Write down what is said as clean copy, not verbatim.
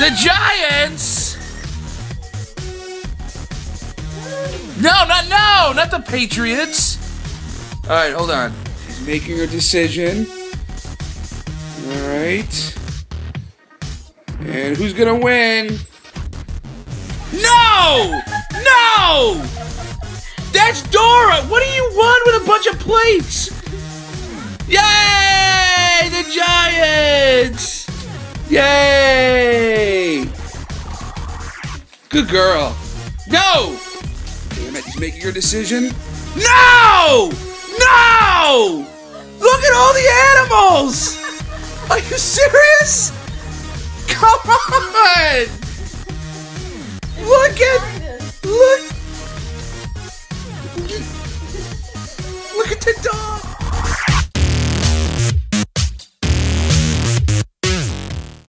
The Giants? No, not the Patriots. All right, hold on. He's making a decision. All right. And who's gonna win? No! No! That's Dora! What do you want with a bunch of plates? Yay! The Giants! Yay! Good girl. No! Damn it, he's making your decision. No! No! Look at all the animals! Are you serious? Come on! Look!